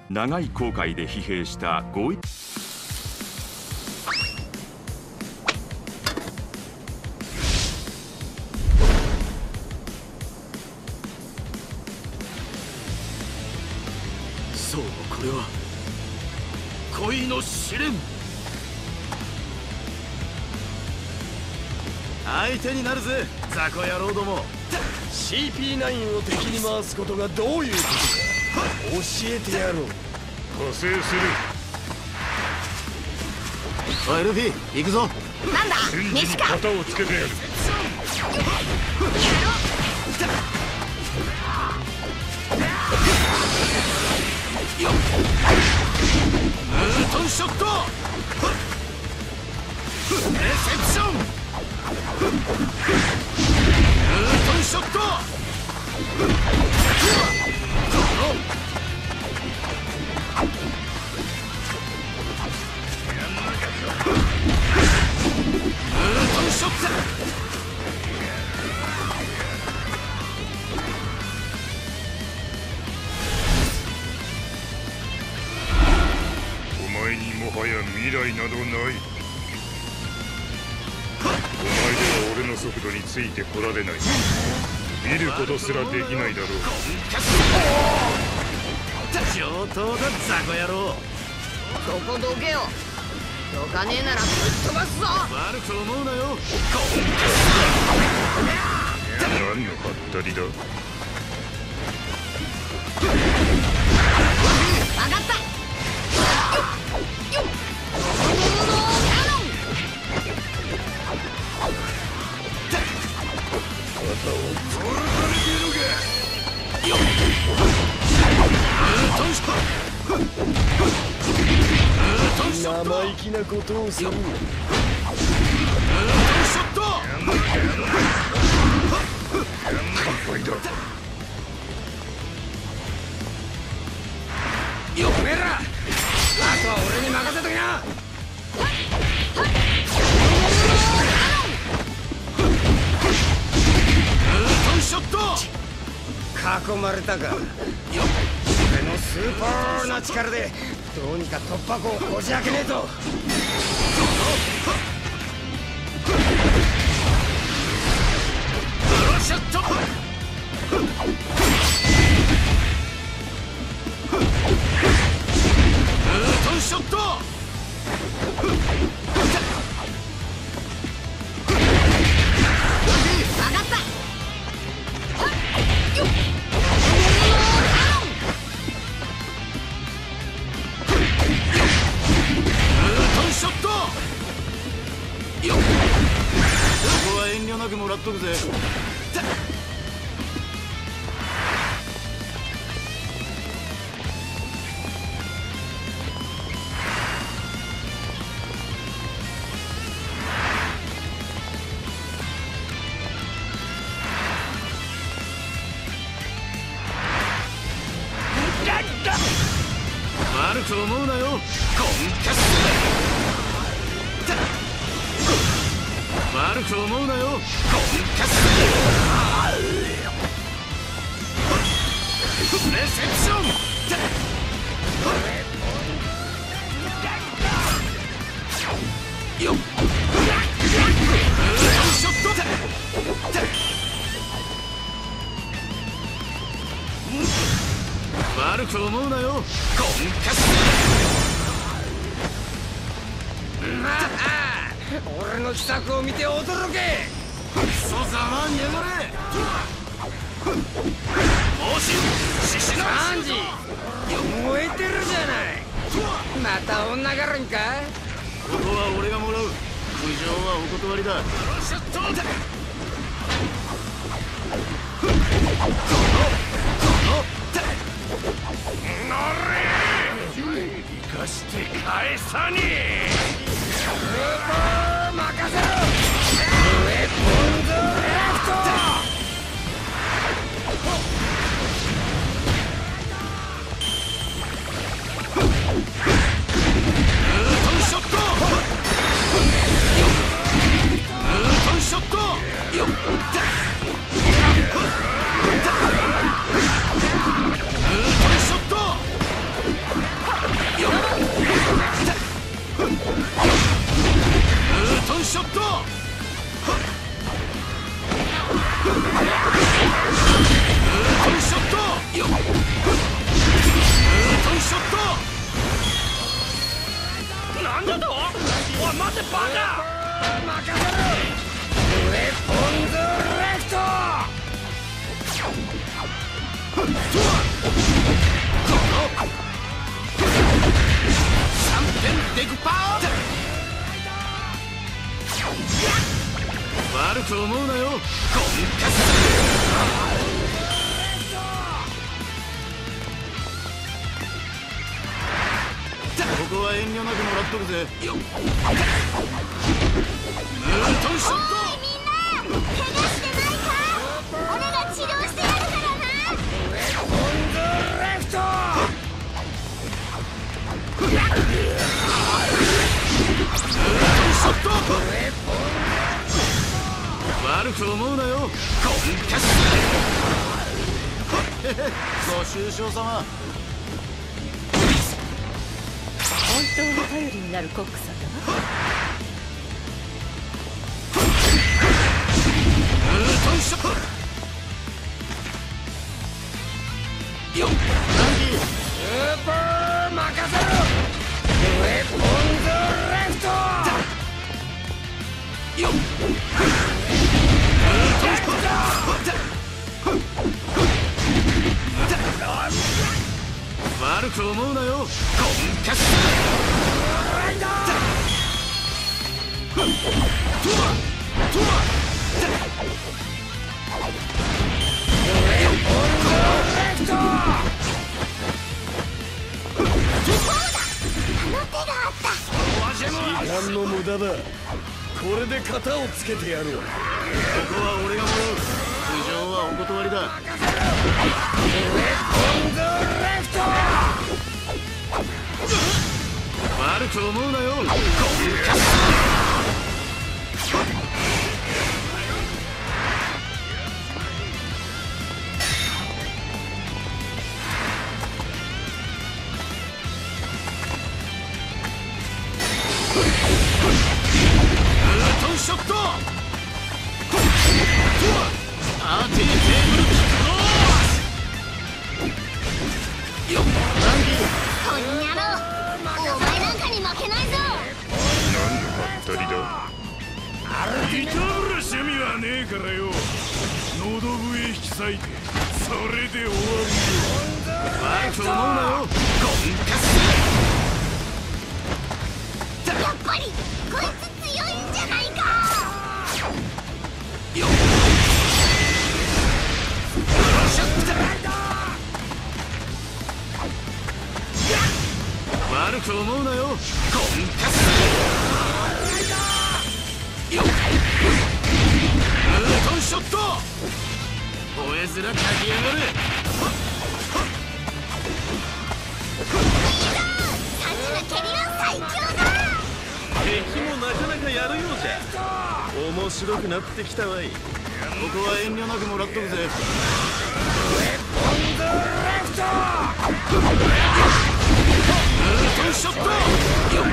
長い航海で疲弊した合意。 そう、これは恋の試練。相手になるぜ、雑魚野郎ども。 CP9 を敵に回すことがどういうことか教えてやろう。 加勢する。 おいルフィ、行くぞ。 なんだ戦時飯か。 に型をつけてやる。 ムートンショット。レセプション。ムートンショット。 お前にもはや未来などない。お前では俺の速度についてこられない。見ることすらできないだろう。 上等だ、雑魚野郎。 そこどけよ。どかねえならぶっ飛ばすぞ。 悪く思うなよ。 何のハったりだ。 分かった。 生意気なことをする。 乾杯だ。 おめえら、あとは俺に任せときな。ショット。 囲まれたか。俺のスーパーな力でどうにか突破口をこじ開けねえと。 ブロショット。ショット。 分かった。 ショット。よっ、ここは遠慮なくもらっとくぜ。悪く思うなよ、コンキャス。悪く思うなよ、コンキャス。レセプション。よっ、ショット。悪く思うなよ、コンキャス。 まあ、俺の秘策を見て驚け。 クソざまにやがれ。猛進、獅子のサンジ、燃えてるじゃない。また女絡みか。 ここは俺がもらう。苦情はお断りだ。ショット。 生かして返さねえ。 スーパー任せろ。ウェポンズレフト。 ショット。ショット。よっ。ショット。 デクパー悪く思うなよ。ここは遠慮なくもらっとくぜ。よっムートンショット。 おいみんな怪我してないか。俺が治療してやるからな。 レフトショット。悪く思うなよ。コンカスご愁傷様。 本当の頼りになるコックさんだわ。 ムートンショット。よっランディスーパー任せろ。ウェポンズレフトよっ悪く思うなよ。コンカス何の無駄だ。これで型をつけてやろう。 ここは俺がもらう。苦情はお断りだ。悪く思うなよ。ショット。アーティーテーブルキックロース。よっランディこんにゃろお前なんかに負けないぞ。 何のハったりだ。いたぶる趣味はねえからよ。喉笛引き裂いてそれで終わりよ。 悪く思うなよ。コンカスやっぱりこいつ強いんじゃないか。 よっ悪く思うなよ。コンカスよっムートンショット。吠え面かきやがる。 サチの蹴りは最強だ。 敵もなかなかやるようじゃ。面白くなってきたわい。ここは遠慮なくもらっとくぜ。ムートンショット。よっよっ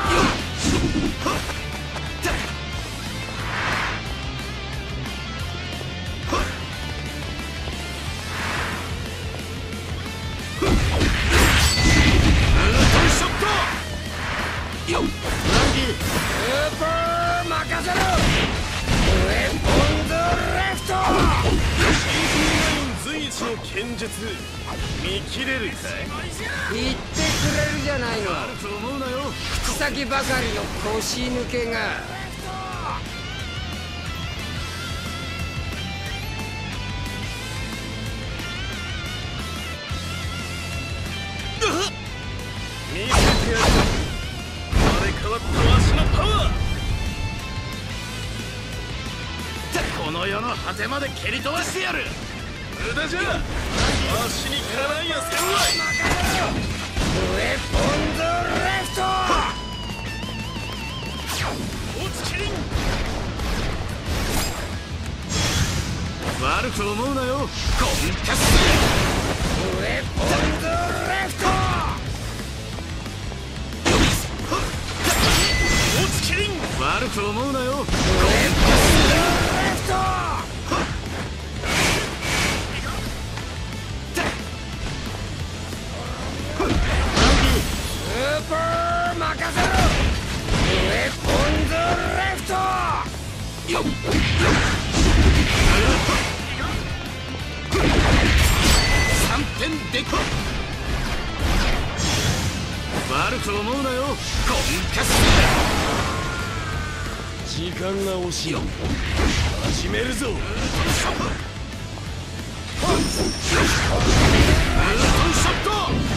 よっランディスーパー任せろ。ウェポンズレフト随一の剣術見切れるかい。 言ってくれるじゃないの。 悪く思うなよ。 口先ばかりの腰抜けが。 見せてやる。生まれ変わったわしのパワー。この世の果てまで蹴り飛ばしてやる。無駄じゃ。わしにかないやせんわい。 ウェポンズレフトおつきりん。悪く思うなよ。コンカスウェポンズレフトおつきりん。悪く思うなよ。コンカススーパー任せろ。ウェポンズレフトよっ3分点でこ悪く思うなよコンカス。 時間が惜しい。始めるぞ。 ムートンショット。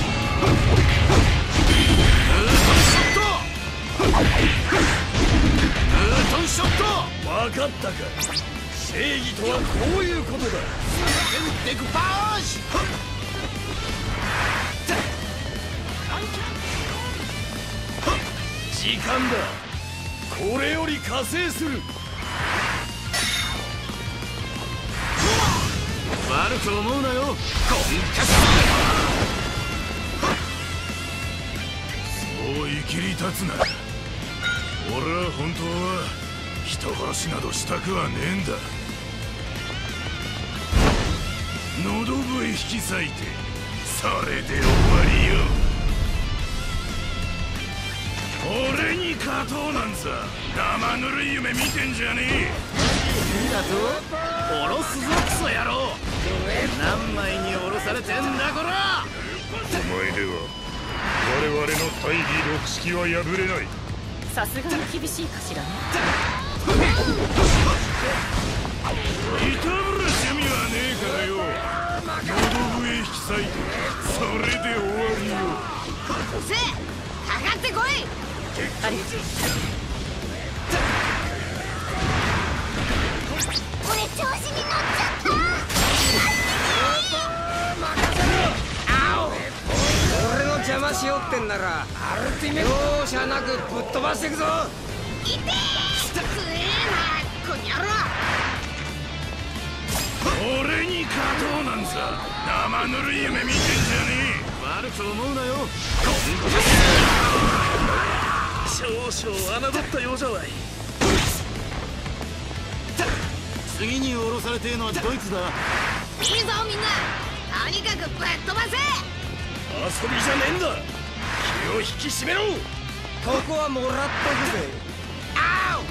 分かったか。正義とはこういうことだ。 デクパージ。 時間だ。これより加勢する。 悪く思うなよコンカス。 そういきり立つな。俺は本当は人殺しなどしたくはねえんだ。喉笛引き裂いてそれで終わりよ。俺に勝とうなんざ生ぬるい夢見てんじゃねえ。 だと下ろすぞクソ野郎。何枚に下ろされてんだこら。 お前では我々の大義六式は破れない。 さすがに厳しいかしらね。 いたぶる趣味はねえからよ。喉笛引き裂いてそれで終わりよ。 せかかってこい。 ありがとう。 俺調子に乗っちゃった。 俺の邪魔しよってんならアルティメ容赦なくぶっ飛ばしていくぞ。 いてー。つえなこにゃろ。 俺に勝とうなんざ生ぬるい夢見てんじゃね悪く思うなよ。少々侮ったようじゃわい。次に降ろされてえのはドイツだ。 いいぞみんな。とにかくぶっ飛ばせ。 遊びじゃねえんだ。気を引き締めろ。ここはもらっとくぜ。 あ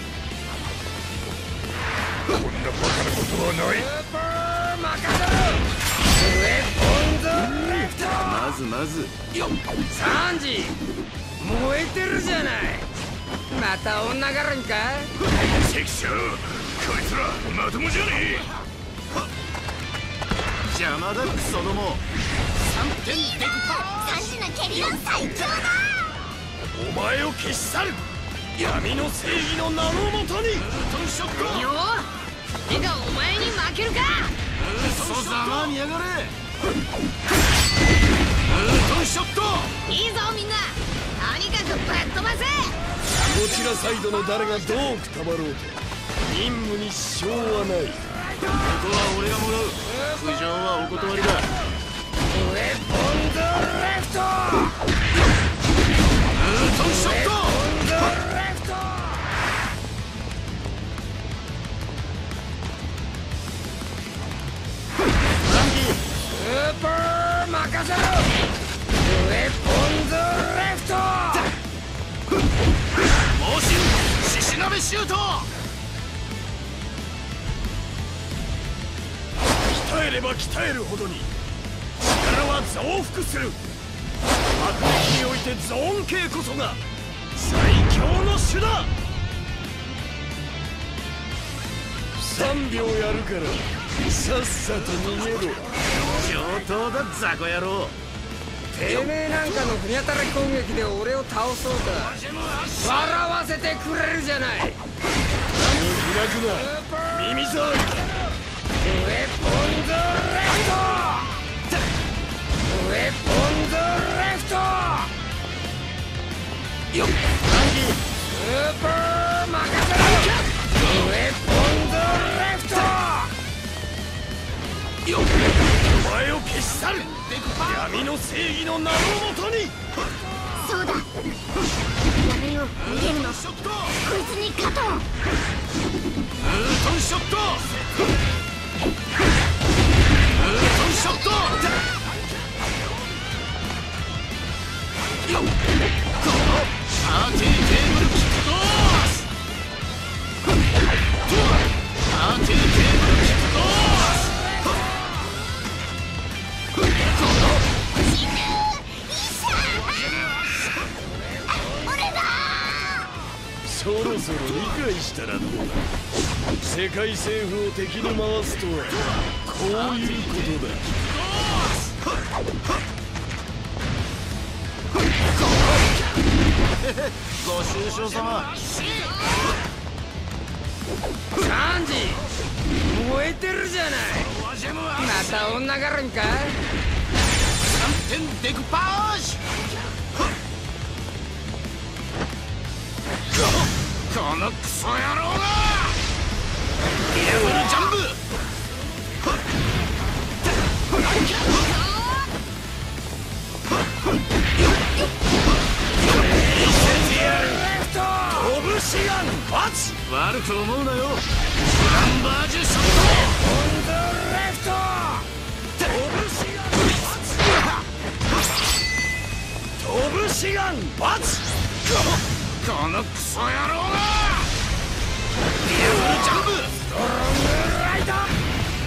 え。こんなバカなことはない。 スーパー任せろ。ウェポンズレフト。 まずサンジ燃えてるじゃない。また女絡みか。 関所こいつらまともじゃねえ。 邪魔だクソども。3点デクパ 3時のキャリアン最強だ。 お前を消し去る。闇の正義の名のもとに。 ートンショット。 よー。手がお前に負けるか。 クソざまみやがれ。ムートンショット。 いいぞみんな。とにかくぶっ飛ばせ。 こちらサイドの誰がどうくたばろうと任務に支障はない。 ここは俺がもらう。苦情はお断りだ。 ウェポンズレフト。 ムートンショット。 ウェポンズレフト。スーパー任せろ。ウェポンズレフト。 猛進獅子鍋シュート。 鍛えれば鍛えるほどに力は増幅する。爆撃においてゾーン系こそが最強の手だ。3秒やるからさっさと逃げろ。 上等だザコ野郎。 てめえなんかのふにゃたら攻撃で俺を倒そうか。笑わせてくれるじゃない。開くな耳障り。ウェポンズレフト。ウェポンズレフト。よっスーパー任せろ。ウェポンズレフト。よっお前を消し去る。闇の正義の名のもとに。 そうだ。やめよう。逃げるの。こいつに勝とう。 ムートンショット。ムートンショット。よっこのパーティーテーブルキックコース。パーティーテーブルキックコース。このそろそろ理解したらどうだ。世界政府を敵に回すとはこういうことだ。ご愁傷様。 サンジ燃えてるじゃない。また女絡みか。 3点デクパージ。このクソ野郎がダブルジャンプ。拳がバツ。悪く思うなよ。ランバージュショット。今度レフト。拳がバツ。拳がバツ。このクソ野郎がダブルジャンプ。ストロングライダー。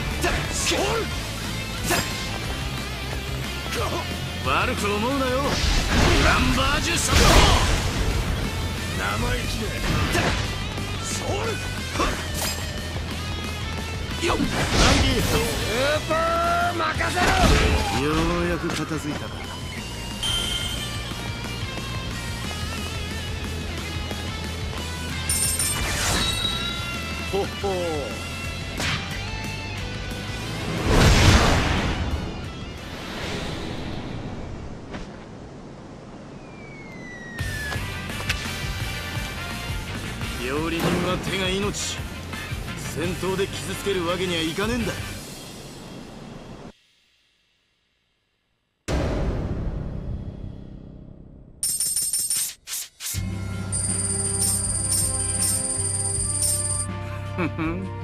悪く思うなよ。ランバージュショット。生意気でソウルよっ。スーパー任せろ。ようやく片付いたか。ほっほー。料理人は手が命。戦闘で傷つけるわけにはいかねえんだ。ふふん。